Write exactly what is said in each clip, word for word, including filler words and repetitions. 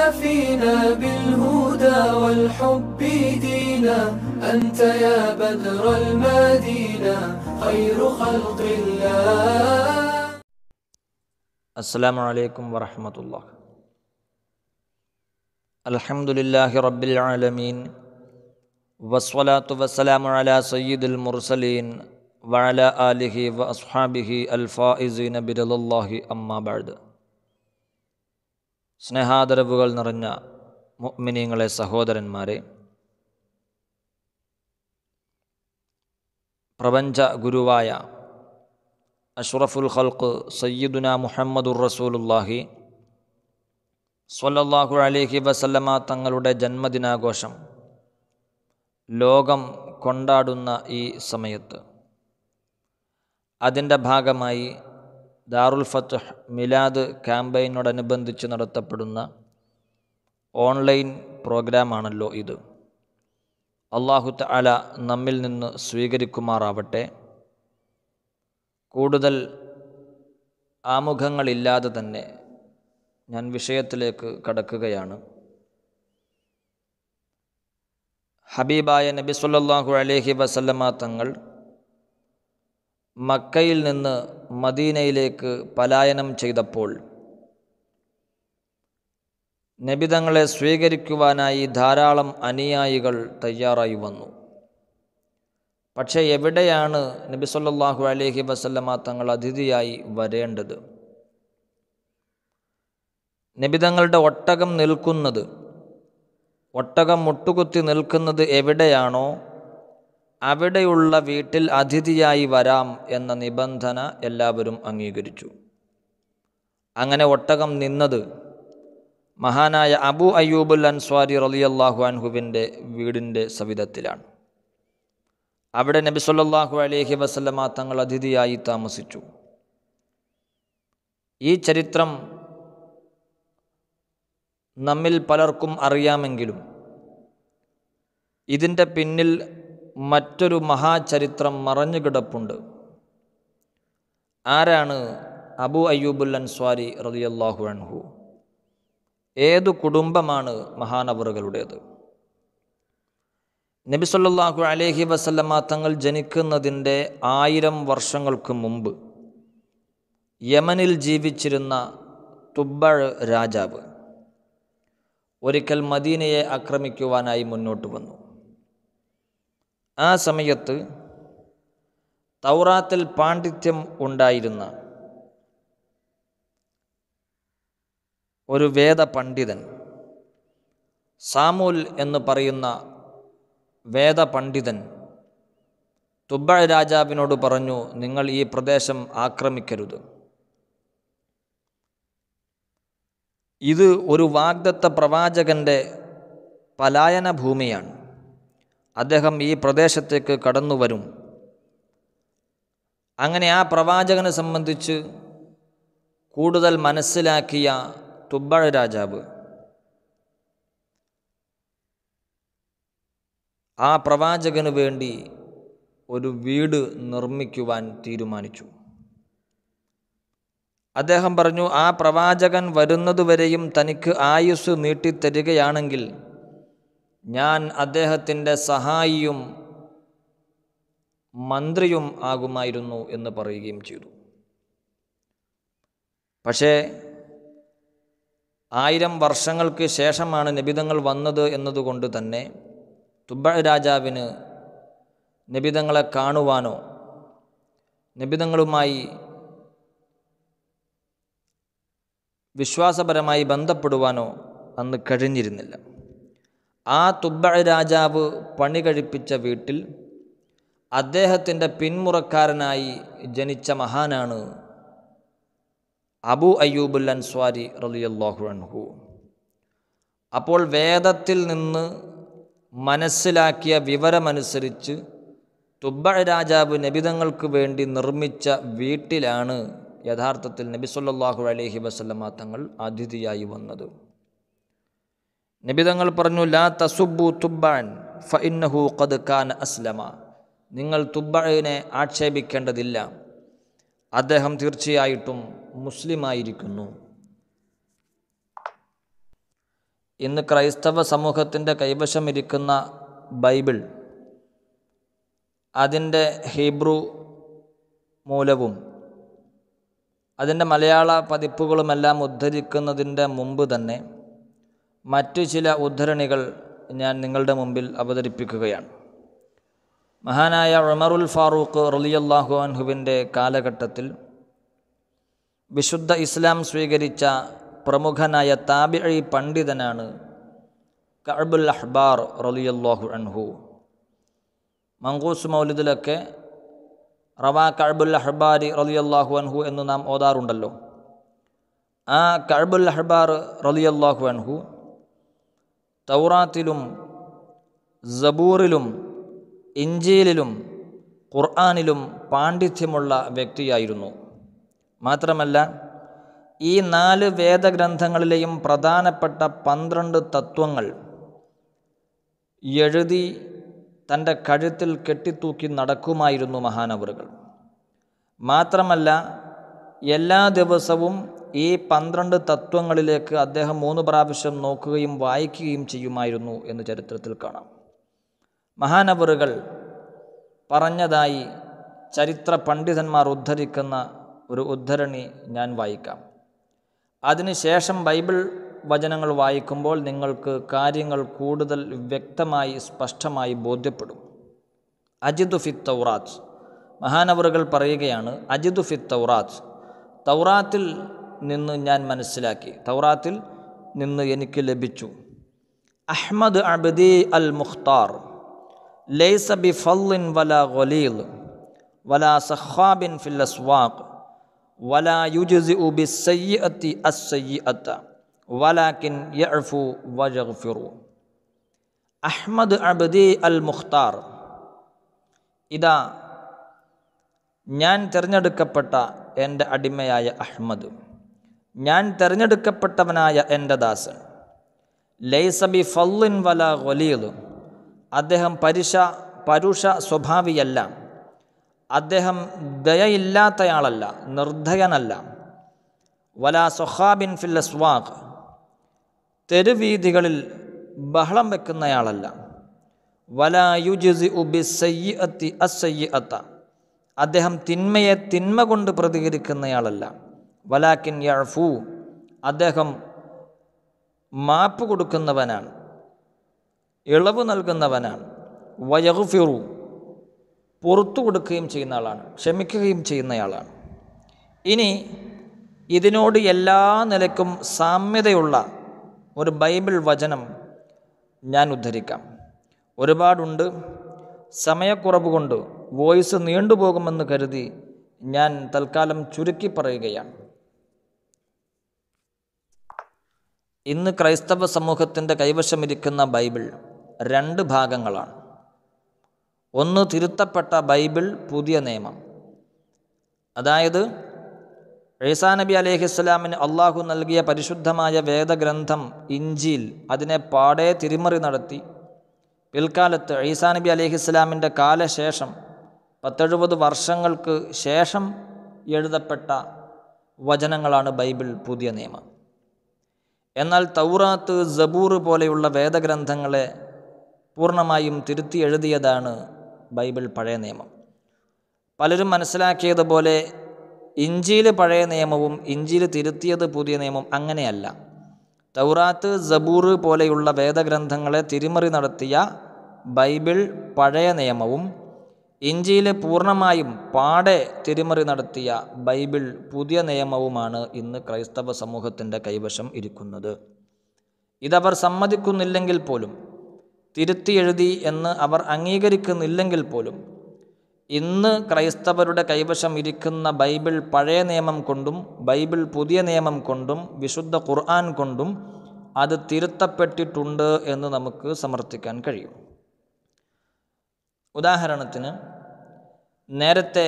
فينا بالهدى والحب دينا أنت يا بدر المدينة خير خلق الله. السلام عليكم ورحمة الله. الحمد لله رب العالمين والصلاة والسلام على سيد المرسلين وعلى آله وأصحابه الفائزين برضا الله أما بعد. സ്നേഹാദരവുകൾ നിറഞ്ഞ മുഅ്മിനീങ്ങളെ, സഹോദരന്മാരെ, പ്രപഞ്ച ഗുരുവായ അഷ്റഫുൽ ഖൽഖ് സയ്യിദുന മുഹമ്മദുർ റസൂലുള്ളാഹി സ്വല്ലല്ലാഹു അലൈഹി വസല്ലമ തങ്ങളുടെ ജന്മദിനാഘോഷം ലോകം കൊണ്ടാടുന്ന ഈ സമയത്ത് അതിൻ്റെ ഭാഗമായി ദാറുൽ ഫത്ഹ് മിലാദ് ക്യാമ്പയിനോടനുബന്ധിച്ച് നടത്തപ്പെടുന്ന ഓൺലൈൻ പ്രോഗ്രാമാണല്ലോ ഇത്. അല്ലാഹു തആല നമ്മിൽ നിന്ന് സ്വീകരിക്കുമാറാവട്ടെ. കൂടുതൽ ആമുഖങ്ങളില്ലാതെ തന്നെ ഞാൻ വിഷയത്തിലേക്ക് കടക്കുകയാണ്. ഹബീബായ നബി സല്ലല്ലാഹു അലൈഹി വസല്ലമ തങ്ങൾ മക്കയിൽ നിന്ന് മദീനയിലേക്ക് പലായനം ചെയ്തപ്പോൾ നബി തങ്ങളെ സ്വീകരിക്കുവാനായി ധാരാളം അനുയായികൾ തയ്യാറായി വന്നു. പക്ഷേ എവിടെയാണ് നബി സല്ലല്ലാഹു അലൈഹി വസല്ലമ തങ്ങൾ അതിഥിയായി വരേണ്ടത്? നബി തങ്ങളുടെ ഒട്ടകം നിൽക്കുന്നത്, ഒട്ടകം മുട്ടുകുത്തി നിൽക്കുന്നത് എവിടെയാണോ അവിടെയുള്ള വീട്ടിൽ അതിഥിയായി വരാം എന്ന നിബന്ധന എല്ലാവരും അംഗീകരിച്ചു. അങ്ങനെ ഒട്ടകം നിന്നത് മഹാനായ അബൂ അയ്യൂബുൽ അൻസ്വാരി റളിയല്ലാഹു അൻഹുവിൻ്റെ വീടിൻ്റെ സവിധത്തിലാണ്. അവിടെ നബി സല്ലല്ലാഹു അലൈഹി വസല്ലമ തങ്ങൾ അതിഥിയായി താമസിച്ചു. ഈ ചരിത്രം നമ്മിൽ പലർക്കും അറിയാമെങ്കിലും ഇതിൻ്റെ പിന്നിൽ മറ്റൊരു മഹാചരിത്രം മറഞ്ഞു കിടപ്പുണ്ട്. ആരാണ് അബൂ അയ്യൂബുൽ അൻസ്വാരി റളിയല്ലാഹു അൻഹു? ഏതു കുടുംബമാണ് മഹാനവറുകളുടേത്? നബി സല്ലല്ലാഹു അലൈഹി വസല്ലമ തങ്ങൾ ജനിക്കുന്നതിൻ്റെ ആയിരം വർഷങ്ങൾക്ക് മുമ്പ് യമനിൽ ജീവിച്ചിരുന്ന തുബ്ബഅ് രാജാവ് ഒരിക്കൽ മദീനയെ ആക്രമിക്കുവാനായി മുന്നോട്ട് വന്നു. ആ സമയത്ത് തൗറാത്തിൽ പാണ്ഡിത്യം ഉണ്ടായിരുന്ന ഒരു വേദപണ്ഡിതൻ, സാമൂൽ എന്ന് പറയുന്ന വേദപണ്ഡിതൻ തുബ്ബഅ് രാജാവിനോട് പറഞ്ഞു, നിങ്ങൾ ഈ പ്രദേശം ആക്രമിക്കരുത്. ഇത് ഒരു വാഗ്ദത്ത പ്രവാചകൻ്റെ പലായന ഭൂമിയാണ്. അദ്ദേഹം ഈ പ്രദേശത്തേക്ക് കടന്നു വരും. അങ്ങനെ ആ പ്രവാചകനെ സംബന്ധിച്ച് കൂടുതൽ മനസ്സിലാക്കിയ തുബ്ബഅ് രാജാവ് ആ പ്രവാചകന് വേണ്ടി ഒരു വീട് നിർമ്മിക്കുവാൻ തീരുമാനിച്ചു. അദ്ദേഹം പറഞ്ഞു, ആ പ്രവാചകൻ വരുന്നതുവരെയും തനിക്ക് ആയുസ് നീട്ടിത്തരികയാണെങ്കിൽ ഞാൻ അദ്ദേഹത്തിൻ്റെ സഹായിയും മന്ത്രിയും ആകുമായിരുന്നു എന്ന് പറയുകയും ചെയ്തു. പക്ഷേ ആയിരം വർഷങ്ങൾക്ക് ശേഷമാണ് നബിതങ്ങൾ വന്നത് എന്നതുകൊണ്ട് തന്നെ തുബ്ബഅ് രാജാവിന് നബിതങ്ങളെ കാണുവാനോ നബിതങ്ങളുമായി വിശ്വാസപരമായി ബന്ധപ്പെടുവാനോ അന്ന് കഴിഞ്ഞിരുന്നില്ല. ആ തുബ്ബഅ് രാജാവ് പണി കഴിപ്പിച്ച വീട്ടിൽ അദ്ദേഹത്തിൻ്റെ പിന്മുറക്കാരനായി ജനിച്ച മഹാനാണ് അബൂ അയ്യൂബുൽ അൻസ്വാരി റളിയല്ലാഹു അൻഹു. അപ്പോൾ വേദത്തിൽ നിന്ന് മനസ്സിലാക്കിയ വിവരമനുസരിച്ച് തുബ്ബഅ് രാജാവ് നബിതങ്ങൾക്ക് വേണ്ടി നിർമ്മിച്ച വീട്ടിലാണ് യഥാർത്ഥത്തിൽ നബി സല്ലല്ലാഹു അലൈഹി വസല്ലമ തങ്ങൾ അതിഥിയായി വന്നത്. നബിതങ്ങൾ പറഞ്ഞു, ലാ തസുബ്ബു തുബ്ബഅൻ ഫഇന്നഹു ഖദ് കാന അസ്ലമ. നിങ്ങൾ തുബ്ബഅനെ ആക്ഷേപിക്കേണ്ടതില്ല, അദ്ദേഹം തീർച്ചയായിട്ടും മുസ്ലിമായിരിക്കുന്നു. ഇന്ന് ക്രൈസ്തവ സമൂഹത്തിൻ്റെ കൈവശമിരിക്കുന്ന ബൈബിൾ, അതിൻ്റെ ഹീബ്രു മൂലവും അതിൻ്റെ മലയാള പതിപ്പുകളുമെല്ലാം ഉദ്ധരിക്കുന്നതിൻ്റെ മുമ്പ് തന്നെ മറ്റു ചില ഉദ്ധരണികൾ ഞാൻ നിങ്ങളുടെ മുമ്പിൽ അവതരിപ്പിക്കുകയാണ്. മഹാനായ ഉമറുൽ ഫാറൂഖ് റളിയല്ലാഹു അൻഹുവിൻ്റെ കാലഘട്ടത്തിൽ വിശുദ്ധ ഇസ്ലാം സ്വീകരിച്ച പ്രമുഖനായ താബിഈ പണ്ഡിതനാണ് കഅബുൽ അഹ്ബാർ റളിയല്ലാഹു അൻഹു. മങ്കൂസ് മൗലിദിലൊക്കെ റവാ കഅബുൽ അഹ്ബാരി റളിയല്ലാഹു അൻഹു എന്ന് നാം ഓതാറുണ്ടല്ലോ. ആ കഅബുൽ അഹ്ബാർ റളിയല്ലാഹു അൻഹു തൗറാത്തിലും സബൂറിലും ഇഞ്ചീലിലും ഖുർആനിലും പാണ്ഡിത്യമുള്ള വ്യക്തിയായിരുന്നു. മാത്രമല്ല, ഈ നാല് വേദഗ്രന്ഥങ്ങളിലെയും പ്രധാനപ്പെട്ട പന്ത്രണ്ട് തത്വങ്ങൾ എഴുതി തൻ്റെ കഴുത്തിൽ കെട്ടിത്തൂക്കി നടക്കുമായിരുന്നു മഹാനവറുകൾ. മാത്രമല്ല, എല്ലാ ദിവസവും ഈ പന്ത്രണ്ട് തത്വങ്ങളിലേക്ക് അദ്ദേഹം മൂന്ന് പ്രാവശ്യം നോക്കുകയും വായിക്കുകയും ചെയ്യുമായിരുന്നു എന്ന് ചരിത്രത്തിൽ കാണാം. മഹാനവറുകൾ പറഞ്ഞതായി ചരിത്ര പണ്ഡിതന്മാർ ഉദ്ധരിക്കുന്ന ഒരു ഉദ്ധരണി ഞാൻ വായിക്കാം. അതിനുശേഷം ബൈബിൾ വചനങ്ങൾ വായിക്കുമ്പോൾ നിങ്ങൾക്ക് കാര്യങ്ങൾ കൂടുതൽ വ്യക്തമായി സ്പഷ്ടമായി ബോധ്യപ്പെടും. അജിദു ഫി തൗറാത്ത്, മഹാനവറുകൾ പറയുകയാണ്, അജിദു ഫി തൗറാത്ത്, തൗറാത്തിൽ നിന്ന് ഞാൻ മനസ്സിലാക്കി, തൗറാത്തിൽ നിന്ന് എനിക്ക് ലഭിച്ചു. അഹ്മദ് അബ്ദി അൽ മുഖ്താർ ലൈസ ബി ഫള്ളിൻ വലാ ഗലീൽ വലാ സഖാബിൻ ഫിൽ അസ്വാഖ് വലാ യുജ്സിഉ ബിസ്സയ്യിഅത്തി അസ്സയ്യിഅത വലാകിൻ യഅഫു വയഗ്ഫിറു. അഹ്മദ് അബ്ദി അൽ മുഖ്താർ, ഇതാ ഞാൻ തിരഞ്ഞെടുക്കപ്പെട്ട എൻ്റെ അടിമയായ അഹ്മദ്, ഞാൻ തിരഞ്ഞെടുക്കപ്പെട്ടവനായ എൻ്റെ ദാസൻ. ലൈസ ബി ഫള്ളിൻ വലാ ഗലീൽ, അദ്ദേഹം പരുഷ പരുഷ സ്വഭാവിയല്ല, അദ്ദേഹം ദയയില്ലാത്തയാളല്ല, നിർദ്ധയനല്ല. വലാ സഖാബിൻ ഫിൽ അസ്വാഖ്, തെരുവീഥികളിൽ ബഹളം വെക്കുന്നയാളല്ല. വലാ യുജ്സിഉ ബിസ്സയ്യിഅത്തി അസ്സയ്യിഅത, അദ്ദേഹം തിന്മയെ തിന്മ കൊണ്ട് പ്രതികരിക്കുന്നയാളല്ല. വലാകിൻ യഅഫു, അദ്ദേഹം മാപ്പ് കൊടുക്കുന്നവനാണ്, ഇളവ് നൽകുന്നവനാണ്. വയഗ്ഫിറു, പുറത്തു കൊടുക്കുകയും ചെയ്യുന്ന ആളാണ്, ക്ഷമിക്കുകയും ചെയ്യുന്നയാളാണ്. ഇനി ഇതിനോട് എല്ലാ നിലയ്ക്കും സാമ്യതയുള്ള ഒരു ബൈബിൾ വചനം ഞാൻ ഉദ്ധരിക്കാം. ഒരുപാടുണ്ട്, സമയക്കുറവ് കൊണ്ട് വോയിസ് നീണ്ടുപോകുമെന്ന് കരുതി ഞാൻ തൽക്കാലം ചുരുക്കി പറയുകയാണ്. ഇന്ന് ക്രൈസ്തവ സമൂഹത്തിൻ്റെ കൈവശമിരിക്കുന്ന ബൈബിൾ രണ്ട് ഭാഗങ്ങളാണ്. ഒന്ന് തിരുത്തപ്പെട്ട ബൈബിൾ, പുതിയ നിയമം. അതായത് ഈസാ നബി അലൈഹിസ്സലാമിന് അള്ളാഹു നൽകിയ പരിശുദ്ധമായ വേദഗ്രന്ഥം ഇഞ്ചീൽ, അതിനെ പാടെ തിരിമറി നടത്തി പിൽക്കാലത്ത് ഈസാ നബി അലൈഹിസ്സലാമിൻ്റെ കാലശേഷം പത്തെഴുപത് വർഷങ്ങൾക്ക് ശേഷം എഴുതപ്പെട്ട വചനങ്ങളാണ് ബൈബിൾ, പുതിയ നിയമം. എന്നാൽ തൗറാത്ത്, സബൂർ പോലെയുള്ള വേദഗ്രന്ഥങ്ങളെ പൂർണ്ണമായും തിരുത്തി എഴുതിയതാണ് ബൈബിൾ, പഴയ നിയമം. പലരും മനസ്സിലാക്കിയതുപോലെ ഇഞ്ചീൽ പഴയ നിയമവും ഇഞ്ചീൽ തിരുത്തിയത് പുതിയ നിയമം, അങ്ങനെയല്ല. തൗറാത്ത്, സബൂർ പോലെയുള്ള വേദഗ്രന്ഥങ്ങളെ തിരിമറി നടത്തിയ ബൈബിൾ പഴയ നിയമവും ഇഞ്ചീൽ പൂർണ്ണമായും പാടെ തിരിമറി നടത്തിയ ബൈബിൾ പുതിയ നിയമവുമാണ് ഇന്ന് ക്രൈസ്തവ സമൂഹത്തിൻ്റെ കൈവശം ഇരിക്കുന്നത്. ഇതവർ സമ്മതിക്കുന്നില്ലെങ്കിൽ പോലും, തിരുത്തി എഴുതി എന്ന് അവർ അംഗീകരിക്കുന്നില്ലെങ്കിൽ പോലും, ഇന്ന് ക്രൈസ്തവരുടെ കൈവശം ഇരിക്കുന്ന ബൈബിൾ പഴയ നിയമം കൊണ്ടും ബൈബിൾ പുതിയ നിയമം കൊണ്ടും വിശുദ്ധ ഖുർആൻ കൊണ്ടും അത് തിരുത്തപ്പെട്ടിട്ടുണ്ട് എന്ന് നമുക്ക് സമർത്ഥിക്കാൻ കഴിയും. ഉദാഹരണത്തിന്, നേരത്തെ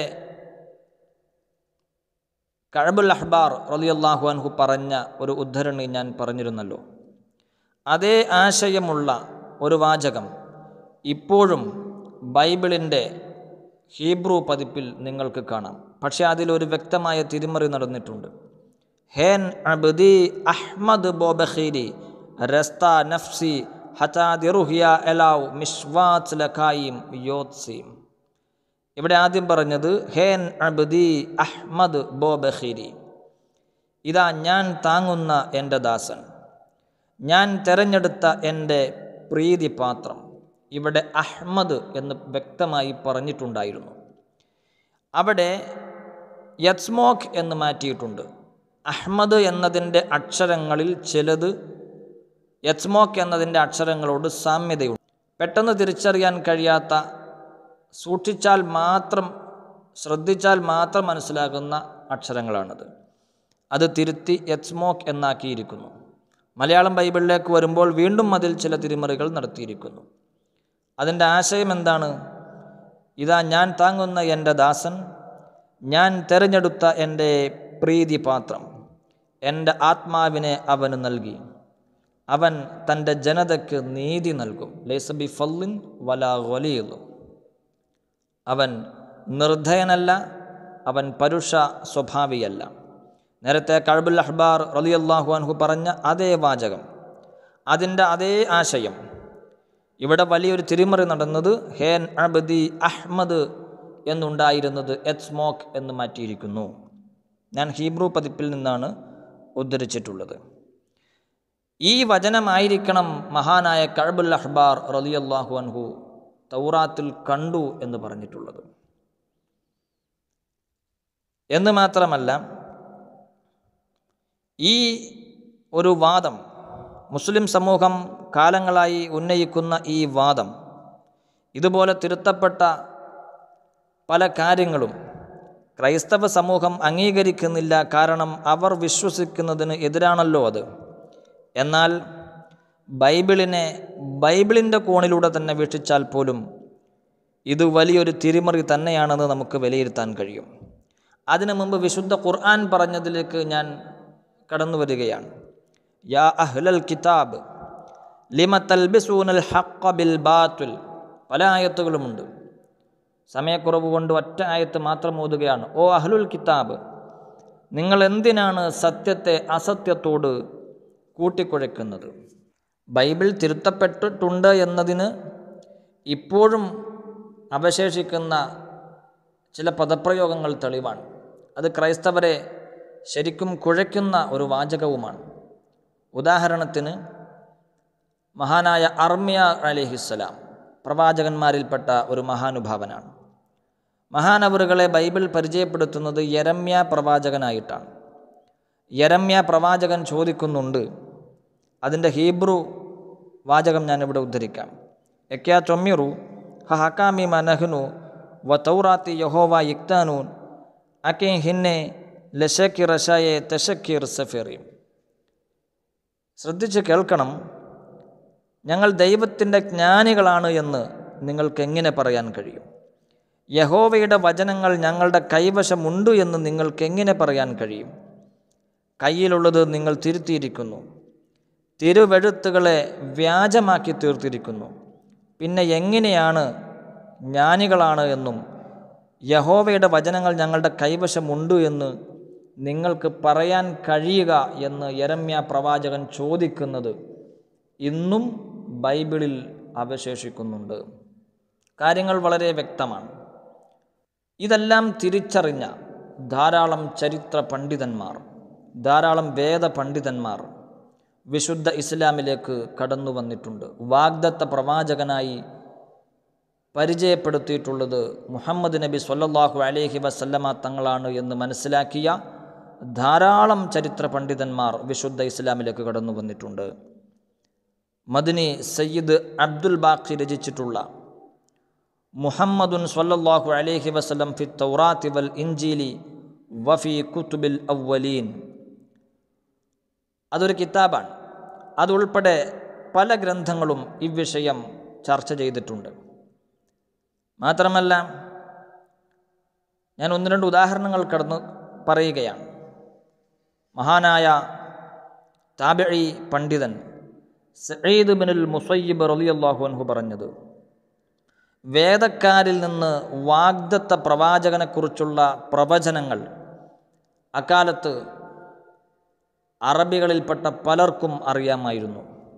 കഅബുൽ അഹ്ബാർ റളിയല്ലാഹു അൻഹു പറഞ്ഞ ഒരു ഉദ്ധരണി ഞാൻ പറഞ്ഞിരുന്നല്ലോ. അതേ ആശയമുള്ള ഒരു വാചകം ഇപ്പോഴും ബൈബിളിൻ്റെ ഹീബ്രു പതിപ്പിൽ നിങ്ങൾക്ക് കാണാം. പക്ഷേ അതിലൊരു വ്യക്തമായ തിരിമറി നടന്നിട്ടുണ്ട്. ഹേൻ അബ്ദി അഹ്മദ് ബോബഖീരി രസ്ത നഫ്സി ഹതാദിറുഹിയ എലാവ് മിഷ്വാത്ത് ലഖായിം യോത്സീം. ഇവിടെ ആദ്യം പറഞ്ഞത് ഹേൻ അബ്ദി അഹ്മദ് ബോ ബഖീരി, ഇതാ ഞാൻ താങ്ങുന്ന എൻ്റെ ദാസൻ, ഞാൻ തിരഞ്ഞെടുത്ത എൻ്റെ പ്രീതിപാത്രം. ഇവിടെ അഹ്മദ് എന്ന് വ്യക്തമായി പറഞ്ഞിട്ടുണ്ടായിരുന്നു. അവിടെ യത്സ്മോക്ക് എന്ന് മാറ്റിയിട്ടുണ്ട്. അഹ്മദ് എന്നതിൻ്റെ അക്ഷരങ്ങളിൽ ചിലത് യത്സ്മോക്ക് എന്നതിൻ്റെ അക്ഷരങ്ങളോട് സാമ്യതയുണ്ട്. പെട്ടെന്ന് തിരിച്ചറിയാൻ കഴിയാത്ത, സൂക്ഷിച്ചാൽ മാത്രം ശ്രദ്ധിച്ചാൽ മാത്രം മനസ്സിലാകുന്ന അക്ഷരങ്ങളാണത്. അത് തിരുത്തി യത്സ്മോക്ക് എന്നാക്കിയിരിക്കുന്നു. മലയാളം ബൈബിളിലേക്ക് വരുമ്പോൾ വീണ്ടും അതിൽ ചില തിരിമറികൾ നടത്തിയിരിക്കുന്നു. അതിൻ്റെ ആശയം എന്താണ്? ഇതാ ഞാൻ താങ്ങുന്ന എൻ്റെ ദാസൻ, ഞാൻ തിരഞ്ഞെടുത്ത എൻ്റെ പ്രീതിപാത്രം, എൻ്റെ ആത്മാവിനെ അവന് നൽകി, അവൻ തൻ്റെ ജനതയ്ക്ക് നീതി നൽകും. ലൈസ ബി ഫള്ളിൻ വലാ ഗലീദ്, അവൻ നിർദ്ധയനല്ല, അവൻ പരുഷ സ്വഭാവിയല്ല. നേരത്തെ കഅബുൽ അഹ്ബാർ റളിയല്ലാഹു അൻഹു പറഞ്ഞ അതേ വാചകം, അതിൻ്റെ അതേ ആശയം. ഇവിടെ വലിയൊരു തിരിമറി നടന്നത് ഹേൻ അബ്ദി അഹ്മദ് എന്നുണ്ടായിരുന്നത് യത്സ്മോക്ക് എന്ന് മാറ്റിയിരിക്കുന്നു. ഞാൻ ഹീബ്രു പതിപ്പിൽ നിന്നാണ് ഉദ്ധരിച്ചിട്ടുള്ളത്. ഈ വചനമായിരിക്കണം മഹാനായ കഅബുൽ അഹ്ബാർ റളിയല്ലാഹു അൻഹു തൗറാത്തിൽ കണ്ടു എന്ന് പറഞ്ഞിട്ടുള്ളത്. എന്ന് മാത്രമല്ല, ഈ ഒരു വാദം മുസ്ലിം സമൂഹം കാലങ്ങളായി ഉന്നയിക്കുന്ന ഈ വാദം, ഇതുപോലെ തിരുത്തപ്പെട്ട പല കാര്യങ്ങളും ക്രൈസ്തവ സമൂഹം അംഗീകരിക്കുന്നില്ല. കാരണം അവർ വിശ്വസിക്കുന്നതിന് എതിരാണല്ലോ അത്. എന്നാൽ ബൈബിളിനെ ബൈബിളിൻ്റെ കോണിലൂടെ തന്നെ വീക്ഷിച്ചാൽ പോലും ഇത് വലിയൊരു തിരിമറി തന്നെയാണെന്ന് നമുക്ക് വിലയിരുത്താൻ കഴിയും. അതിനു മുമ്പ് വിശുദ്ധ ഖുർആൻ പറഞ്ഞതിലേക്ക് ഞാൻ കടന്നു വരികയാണ്. യാ അഹ്ലൽ കിതാബ് ലിമ തൽബിസൂനൽ ഹഖ്ഖ ബിൽ ബാത്തിൽ. പല ആയത്തുകളുമുണ്ട്. സമയക്കുറവ് കൊണ്ട് ഒറ്റ ആയത്ത് മാത്രം ഓതുകയാണ്. ഓ അഹ്ലുൽ കിതാബ്, നിങ്ങൾ എന്തിനാണ് സത്യത്തെ അസത്യത്തോട് കൂട്ടിക്കുഴയ്ക്കുന്നത്? ബൈബിൾ തിരുത്തപ്പെട്ടിട്ടുണ്ട് എന്നതിന് ഇപ്പോഴും അവശേഷിക്കുന്ന ചില പദപ്രയോഗങ്ങൾ തെളിവാണ്. അത് ക്രൈസ്തവരെ ശരിക്കും കുഴയ്ക്കുന്ന ഒരു വാചകവുമാണ്. ഉദാഹരണത്തിന്, മഹാനായ അർമ്യ അലൈഹിസ്സലാം പ്രവാചകന്മാരിൽപ്പെട്ട ഒരു മഹാനുഭാവനാണ്. മഹാനവറുകളെ ബൈബിൾ പരിചയപ്പെടുത്തുന്നത് യെരമ്യ പ്രവാചകനായിട്ടാണ്. യെരമ്യ പ്രവാചകൻ ചോദിക്കുന്നുണ്ട്, അതിൻ്റെ ഹീബ്രു വാചകം ഞാനിവിടെ ഉദ്ധരിക്കാം. എക്യാ ചൊമ്മിറു ഹക്കാമി മനഹ്നു വ തൗറാത്തി യഹോവ ഇക്താനൂൻ അക്കെ ഹിന്നെ ലശക്കി റഷായെ തെഷക്കീർ സഫീറി. ശ്രദ്ധിച്ച് കേൾക്കണം, ഞങ്ങൾ ദൈവത്തിൻ്റെ ജ്ഞാനികളാണ് എന്ന് നിങ്ങൾക്ക് എങ്ങനെ പറയാൻ കഴിയും? യഹോവയുടെ വചനങ്ങൾ ഞങ്ങളുടെ കൈവശമുണ്ട് എന്ന് നിങ്ങൾക്ക് എങ്ങനെ പറയാൻ കഴിയും? കയ്യിലുള്ളത് നിങ്ങൾ തിരുത്തിയിരിക്കുന്നു, തിരുവെഴുത്തുകളെ വ്യാജമാക്കി തീർത്തിരിക്കുന്നു. പിന്നെ എങ്ങനെയാണ് ജ്ഞാനികളാണ് എന്നും യഹോവയുടെ വചനങ്ങൾ ഞങ്ങളുടെ കൈവശമുണ്ട് എന്ന് നിങ്ങൾക്ക് പറയാൻ കഴിയുക എന്ന് യെരമ്യ പ്രവാചകൻ ചോദിക്കുന്നത് ഇന്നും ബൈബിളിൽ അവശേഷിക്കുന്നുണ്ട്. കാര്യങ്ങൾ വളരെ വ്യക്തമാണ്. ഇതെല്ലാം തിരിച്ചറിഞ്ഞ ധാരാളം ചരിത്ര പണ്ഡിതന്മാർ, ധാരാളം വേദ പണ്ഡിതന്മാർ വിശുദ്ധ ഇസ്ലാമിലേക്ക് കടന്നു വന്നിട്ടുണ്ട്. വാഗ്ദത്ത പ്രവാചകനായി പരിചയപ്പെടുത്തിയിട്ടുള്ളത് മുഹമ്മദ് നബി സ്വല്ലല്ലാഹു അലൈഹി വസല്ലമ തങ്ങളാണ് എന്ന് മനസ്സിലാക്കിയ ധാരാളം ചരിത്ര പണ്ഡിതന്മാർ വിശുദ്ധ ഇസ്ലാമിലേക്ക് കടന്നു വന്നിട്ടുണ്ട്. മദനി സയ്യിദ് അബ്ദുൽ ബാഖി രചിച്ചിട്ടുള്ള മുഹമ്മദുൻ സ്വല്ലല്ലാഹു അലൈഹി വസല്ലം ഫി തൗറാത്തി വൽ ഇൻജീലി വഫി കുതുബിൽ അവ്വലീൻ, അതൊരു കിതാബാണ്. അതുൾപ്പെടെ പല ഗ്രന്ഥങ്ങളും ഇവിഷയം ചർച്ച ചെയ്തിട്ടുണ്ട്. മാത്രമല്ല, ഞാൻ ഒന്ന് രണ്ട് ഉദാഹരണങ്ങൾ കടന്ന് പറയുകയാണ്. മഹാനായ താബിഈ പണ്ഡിതൻ സഈദ് ബിനുൽ മുസയ്യിബ് റളിയല്ലാഹു അൻഹു പറഞ്ഞത്, വേദക്കാരിൽ നിന്ന് വാഗ്ദത്ത പ്രവാചകനെക്കുറിച്ചുള്ള പ്രവചനങ്ങൾ അക്കാലത്ത് അറബികളിൽപ്പെട്ട പലർക്കും അറിയാമായിരുന്നു.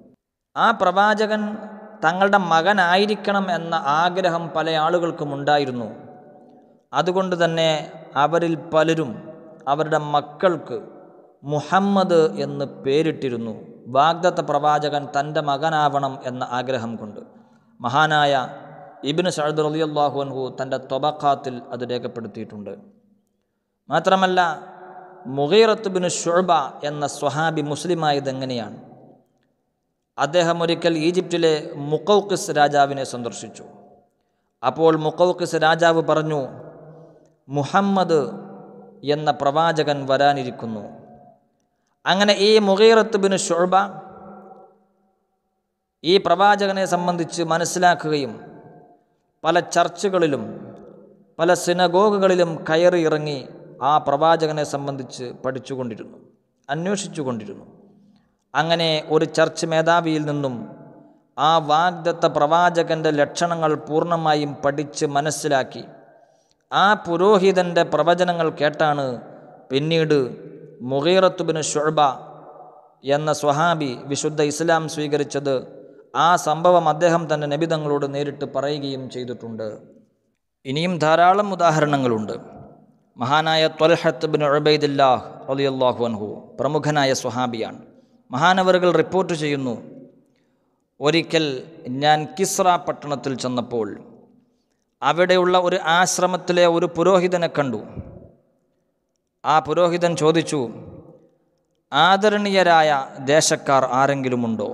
ആ പ്രവാചകൻ തങ്ങളുടെ മകനായിരിക്കണം എന്ന ആഗ്രഹം പല ആളുകൾക്കും ഉണ്ടായിരുന്നു. അതുകൊണ്ട് തന്നെ അവരിൽ പലരും അവരുടെ മക്കൾക്ക് മുഹമ്മദ് എന്ന് പേരിട്ടിരുന്നു, വാഗ്ദത്ത പ്രവാചകൻ തൻ്റെ മകനാവണം എന്ന ആഗ്രഹം കൊണ്ട്. മഹാനായ ഇബ്നു സഅദ് റളിയല്ലാഹു അൻഹു തൻ്റെ ത്വബഖാത്തിൽ അത് രേഖപ്പെടുത്തിയിട്ടുണ്ട്. മാത്രമല്ല മുഗീറത്ത് ബിൻ ശുഅബ എന്ന സ്വഹാബി മുസ്ലിമായത് എങ്ങനെയാണ്? അദ്ദേഹം ഒരിക്കൽ ഈജിപ്തിലെ മുഖൗഖിസ് രാജാവിനെ സന്ദർശിച്ചു. അപ്പോൾ മുഖൗഖിസ് രാജാവ് പറഞ്ഞു, മുഹമ്മദ് എന്ന പ്രവാചകൻ വരാനിരിക്കുന്നു. അങ്ങനെ ഈ മുഗീറത്ത് ബിൻ ശുഅബ ഈ പ്രവാചകനെ സംബന്ധിച്ച് മനസ്സിലാക്കുകയും പല ചർച്ചുകളിലും പല സിനഗോഗുകളിലും കയറി ഇറങ്ങി ആ പ്രവാചകനെ സംബന്ധിച്ച് പഠിച്ചുകൊണ്ടിരുന്നു, അന്വേഷിച്ചു കൊണ്ടിരുന്നു. അങ്ങനെ ഒരു ചർച്ച് മേധാവിയിൽ നിന്നും ആ വാഗ്ദത്ത പ്രവാചകൻ്റെ ലക്ഷണങ്ങൾ പൂർണ്ണമായും പഠിച്ച് മനസ്സിലാക്കി ആ പുരോഹിതൻ്റെ പ്രവചനങ്ങൾ കേട്ടാണ് പിന്നീട് മുഗീറത്ത് ബിൻ ശുഅബ എന്ന സ്വഹാബി വിശുദ്ധ ഇസ്ലാം സ്വീകരിച്ചത്. ആ സംഭവം അദ്ദേഹം തന്നെ നബി തങ്ങളോട് നേരിട്ട് പറയുകയും ചെയ്തിട്ടുണ്ട്. ഇനിയും ധാരാളം ഉദാഹരണങ്ങളുണ്ട്. മഹാനായ ത്വൽഹത്ത് ബിൻ ഉബൈദില്ലാഹ് റളിയല്ലാഹു അൻഹു പ്രമുഖനായ സ്വഹാബിയാണ്. മഹാനവറുകൾ റിപ്പോർട്ട് ചെയ്യുന്നു, ഒരിക്കൽ ഞാൻ കിസ്ര പട്ടണത്തിൽ ചെന്നപ്പോൾ അവിടെയുള്ള ഒരു ആശ്രമത്തിലെ ഒരു പുരോഹിതനെ കണ്ടു. ആ പുരോഹിതൻ ചോദിച്ചു, ആദരണീയരായ ദേശക്കാർ ആരെങ്കിലുമുണ്ടോ?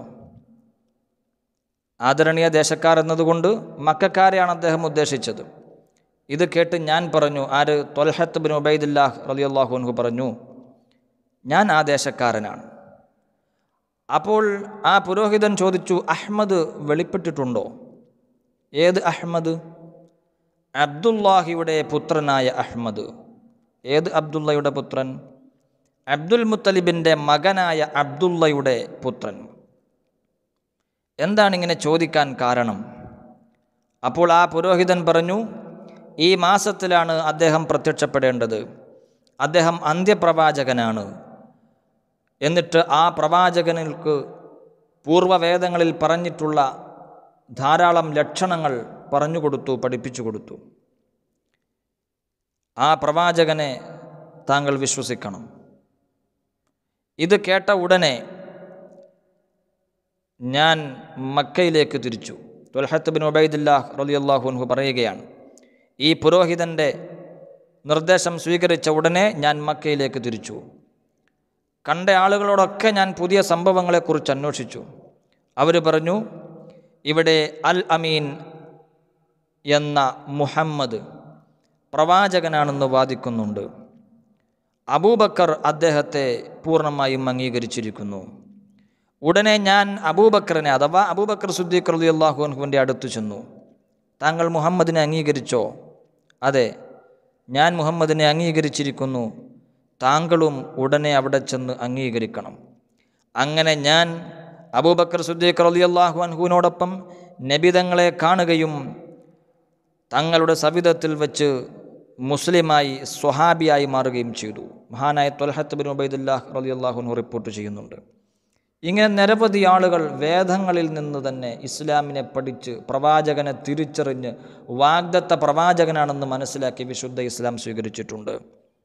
ആദരണീയ ദേശക്കാർ എന്നതുകൊണ്ട് മക്കക്കാരെയാണ് അദ്ദേഹം ഉദ്ദേശിച്ചത്. ഇത് കേട്ട് ഞാൻ പറഞ്ഞു, ആര്? ത്വൽഹത്ത് ബിൻ ഉബൈദില്ലാഹ് റളിയല്ലാഹു അൻഹു പറഞ്ഞു, ഞാൻ ആ ദേശക്കാരനാണ്. അപ്പോൾ ആ പുരോഹിതൻ ചോദിച്ചു, അഹ്മദ് വെളിപ്പെട്ടിട്ടുണ്ടോ? ഏത് അഹ്മദ്? അബ്ദുല്ലാഹിയുടെ പുത്രനായ അഹ്മദ്. ഏത് അബ്ദുള്ളയുടെ പുത്രൻ? അബ്ദുൽ മുത്തലിബിൻ്റെ മകനായ അബ്ദുള്ളയുടെ പുത്രൻ. എന്താണിങ്ങനെ ചോദിക്കാൻ കാരണം? അപ്പോൾ ആ പുരോഹിതൻ പറഞ്ഞു, ഈ മാസത്തിലാണ് അദ്ദേഹം പ്രത്യക്ഷപ്പെടേണ്ടത്. അദ്ദേഹം അന്ത്യപ്രവാചകനാണ്. എന്നിട്ട് ആ പ്രവാചകനുക്ക് പൂർവ്വവേദങ്ങളിൽ പറഞ്ഞിട്ടുള്ള ധാരാളം ലക്ഷണങ്ങൾ പറഞ്ഞുകൊടുത്തു, പഠിപ്പിച്ചു കൊടുത്തു. ആ പ്രവാചകനെ താങ്കൾ വിശ്വസിക്കണം. ഇത് കേട്ട ഉടനെ ഞാൻ മക്കയിലേക്ക് തിരിച്ചു. ത്വൽഹത്ത് ബിൻ ഉബൈദില്ലാഹ് റളിയല്ലാഹു അൻഹു പറയുകയാണ്, ഈ പുരോഹിതൻ്റെ നിർദ്ദേശം സ്വീകരിച്ച ഉടനെ ഞാൻ മക്കയിലേക്ക് തിരിച്ചു. കണ്ട ആളുകളോടൊക്കെ ഞാൻ പുതിയ സംഭവങ്ങളെക്കുറിച്ച് അന്വേഷിച്ചു. അവർ പറഞ്ഞു, ഇവിടെ അൽ അമീൻ എന്ന മുഹമ്മദ് പ്രവാചകനാണെന്ന് വാദിക്കുന്നുണ്ട്. അബൂബക്കർ അദ്ദേഹത്തെ പൂർണ്ണമായും അംഗീകരിച്ചിരിക്കുന്നു. ഉടനെ ഞാൻ അബൂബക്കറിനെ അഥവാ അബൂബക്കർ സിദ്ദീഖ് റളിയല്ലാഹു അൻഹുവിൻ്റെ അടുത്ത് ചെന്നു. താങ്കൾ മുഹമ്മദിനെ അംഗീകരിച്ചോ? അതെ, ഞാൻ മുഹമ്മദിനെ അംഗീകരിച്ചിരിക്കുന്നു. താങ്കളും ഉടനെ അവിടെ ചെന്ന് അംഗീകരിക്കണം. അങ്ങനെ ഞാൻ അബൂബക്കർ സിദ്ദീഖ് റളിയല്ലാഹു അൻഹുവിനോടൊപ്പം നബിതങ്ങളെ കാണുകയും തങ്ങളുടെ സവിധത്തിൽ വെച്ച് മുസ്ലിമായി സ്വഹാബിയായി മാറുകയും ചെയ്തു. മഹാനായ ത്വൽഹത്ത് ബിൻ ഉബൈദില്ലാഹ് റളിയല്ലാഹു അൻഹു റിപ്പോർട്ട് ചെയ്യുന്നുണ്ട്. ഇങ്ങനെ നിരവധി ആളുകൾ വേദങ്ങളിൽ നിന്ന് തന്നെ ഇസ്ലാമിനെ പഠിച്ച് പ്രവാചകനെ തിരിച്ചറിഞ്ഞ് വാഗ്ദത്ത പ്രവാചകനാണെന്ന് മനസ്സിലാക്കി വിശുദ്ധ ഇസ്ലാം സ്വീകരിച്ചിട്ടുണ്ട്.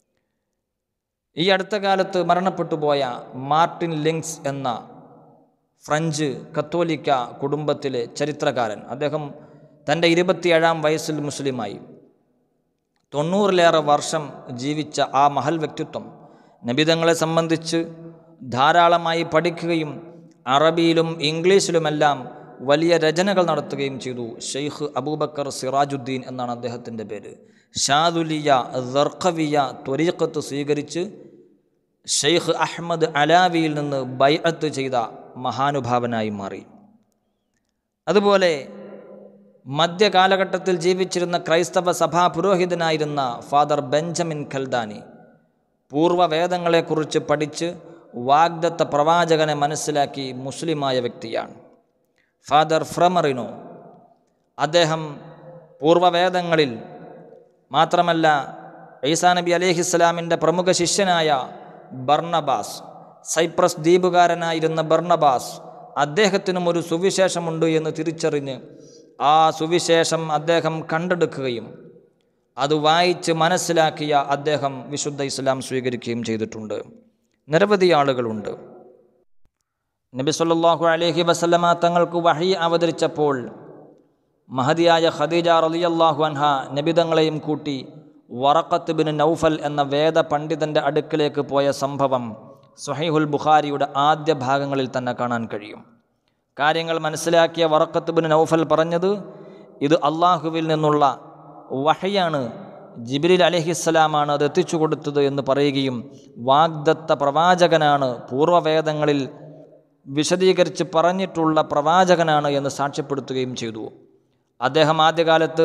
ഈ അടുത്ത കാലത്ത് മരണപ്പെട്ടു പോയ മാർട്ടിൻ ലിങ്സ് എന്ന ഫ്രഞ്ച് കത്തോലിക്ക കുടുംബത്തിലെ ചരിത്രകാരൻ, അദ്ദേഹം തൻ്റെ ഇരുപത്തിയേഴാം വയസ്സിൽ മുസ്ലിമായി. തൊണ്ണൂറിലേറെ വർഷം ജീവിച്ച ആ മഹൽ വ്യക്തിത്വം നബിതങ്ങളെ സംബന്ധിച്ച് ധാരാളമായി പഠിക്കുകയും അറബിയിലും ഇംഗ്ലീഷിലുമെല്ലാം വലിയ രചനകൾ നടത്തുകയും ചെയ്തു. ഷെയ്ഖ് അബൂബക്കർ സിറാജുദ്ദീൻ എന്നാണ് അദ്ദേഹത്തിൻ്റെ പേര്. ഷാദുലിയ, ദർഖവിയ ത്വരീഖത്ത് സ്വീകരിച്ച് ഷെയ്ഖ് അഹ്മദ് അലാവിയിൽ നിന്ന് ബൈഅത്ത് ചെയ്ത മഹാനുഭാവനായി മാറി. അതുപോലെ മധ്യകാലഘട്ടത്തിൽ ജീവിച്ചിരുന്ന ക്രൈസ്തവ സഭാ പുരോഹിതനായിരുന്ന ഫാദർ ബെഞ്ചമിൻ ഖൽദാനി പൂർവ്വവേദങ്ങളെക്കുറിച്ച് പഠിച്ച് വാഗ്ദത്ത പ്രവാചകനെ മനസ്സിലാക്കി മുസ്ലിമായ വ്യക്തിയാണ്. ഫാദർ ഫ്രമറിനോ, അദ്ദേഹം പൂർവ്വവേദങ്ങളിൽ മാത്രമല്ല ഈസാ നബി അലൈഹിസ്സലാമിൻ്റെ പ്രമുഖ ശിഷ്യനായ ബർണബാസ്, സൈപ്രസ് ദ്വീപുകാരനായിരുന്ന ബർണബാസ്, അദ്ദേഹത്തിനും ഒരു സുവിശേഷമുണ്ട് എന്ന് തിരിച്ചറിഞ്ഞ് ആ സുവിശേഷം അദ്ദേഹം കണ്ടെടുക്കുകയും അത് വായിച്ച് മനസ്സിലാക്കിയ അദ്ദേഹം വിശുദ്ധ ഇസ്ലാം സ്വീകരിക്കുകയും ചെയ്തിട്ടുണ്ട്. നിരവധി ആളുകളുണ്ട്. നബി സല്ലല്ലാഹു അലൈഹി വസല്ലമ തങ്ങൾക്ക് വഹി അവതരിച്ചപ്പോൾ മഹദിയായ ഖദീജ റളിയല്ലാഹു അൻഹ നബിതങ്ങളെയും കൂട്ടി വറഖത്ത് ബിൻ നൗഫൽ എന്ന വേദ പണ്ഡിതൻ്റെ അടുക്കിലേക്ക് പോയ സംഭവം സ്വഹീഹുൽ ബുഖാരിയുടെ ആദ്യ ഭാഗങ്ങളിൽ തന്നെ കാണാൻ കഴിയും. കാര്യങ്ങൾ മനസ്സിലാക്കിയ വറഖത്ത് ബിൻ നൗഫൽ പറഞ്ഞത്, ഇത് അള്ളാഹുവിൽ നിന്നുള്ള വഹയാണ്, ജിബ്രീൽ അലൈഹിസ്സലാമാണ് അത് എത്തിച്ചു കൊടുത്തത് എന്ന് പറയുകയും വാഗ്ദത്ത പ്രവാചകനാണ്, പൂർവ്വവേദങ്ങളിൽ വിശദീകരിച്ച് പറഞ്ഞിട്ടുള്ള പ്രവാചകനാണ് എന്ന് സാക്ഷ്യപ്പെടുത്തുകയും ചെയ്തു. അദ്ദേഹം ആദ്യകാലത്ത്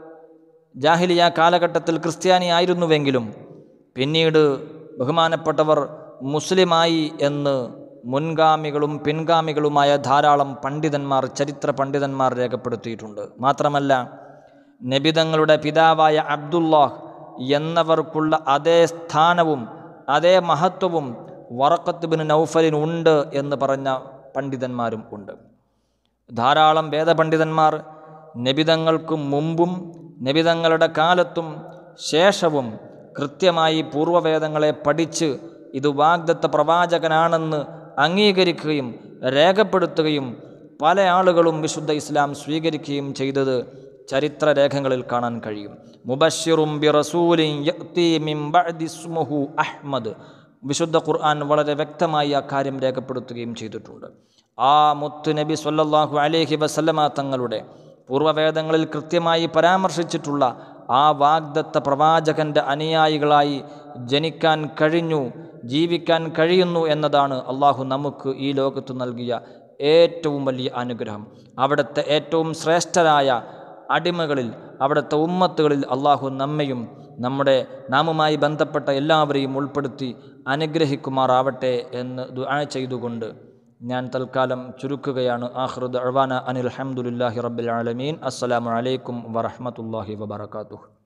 ജാഹിലിയ കാലഘട്ടത്തിൽ ക്രിസ്ത്യാനി ആയിരുന്നുവെങ്കിലും പിന്നീട് ബഹുമാനപ്പെട്ടവർ മുസ്ലിമായി എന്ന് മുൻഗാമികളും പിൻഗാമികളുമായ ധാരാളം പണ്ഡിതന്മാർ, ചരിത്ര പണ്ഡിതന്മാർ രേഖപ്പെടുത്തിയിട്ടുണ്ട്. മാത്രമല്ല നബിതങ്ങളുടെ പിതാവായ അബ്ദുല്ലാഹ് എന്നവർക്കുള്ള അതേ സ്ഥാനവും അതേ മഹത്വവും വറഖത്ത് ബിൻ നൗഫലിനുണ്ട് എന്ന് പറഞ്ഞ പണ്ഡിതന്മാരും ഉണ്ട്. ധാരാളം വേദപണ്ഡിതന്മാർ നബിതങ്ങൾക്കും മുമ്പും നബിതങ്ങളുടെ കാലത്തും ശേഷവും കൃത്യമായി പൂർവ്വവേദങ്ങളെ പഠിച്ച് ഇത് വാഗ്ദത്ത പ്രവാചകനാണെന്ന് അംഗീകരിക്കുകയും രേഖപ്പെടുത്തുകയും പല ആളുകളും വിശുദ്ധ ഇസ്ലാം സ്വീകരിക്കുകയും ചെയ്തത് ചരിത്രരേഖകളിൽ കാണാൻ കഴിയും. മുബശ്ശിറും ബി റസൂലിൻ യഅതി മിൻ ബഅദി ഇസ്മുഹു അഹ്മദ്, വിശുദ്ധ ഖുർആൻ വളരെ വ്യക്തമായി ആ കാര്യം രേഖപ്പെടുത്തുകയും ചെയ്തിട്ടുണ്ട്. ആ മുത്ത് നബി സല്ലല്ലാഹു അലൈഹി വസല്ലമ തങ്ങളുടെ പൂർവ്വവേദങ്ങളിൽ കൃത്യമായി പരാമർശിച്ചിട്ടുള്ള ആ വാഗ്ദത്ത പ്രവാചകൻ്റെ അനുയായികളായി ജനിക്കാൻ കഴിഞ്ഞു, ജീവിക്കാൻ കഴിയുന്നു എന്നതാണ് അള്ളാഹു നമുക്ക് ഈ ലോകത്ത് നൽകിയ ഏറ്റവും വലിയ അനുഗ്രഹം. അവിടുത്തെ ഏറ്റവും ശ്രേഷ്ഠരായ അടിമകളിൽ, അവിടുത്തെ ഉമ്മത്തുകളിൽ അള്ളാഹു നമ്മയും നമ്മുടെ നാമുമായി ബന്ധപ്പെട്ട എല്ലാവരെയും ഉൾപ്പെടുത്തി അനുഗ്രഹിക്കുമാറാവട്ടെ എന്ന് ദുആ ചെയ്തുകൊണ്ട് ഞാൻ തൽക്കാലം ചുരുക്കുകയാണ്. ആഖിറു ദഅ്വാന അനിൽ ഹംദുലില്ലാഹി റബ്ബിൽ ആലമീൻ. അസ്സലാമു അലൈക്കും വറഹ്മത്തുള്ളാഹി വബറകാതുഹു.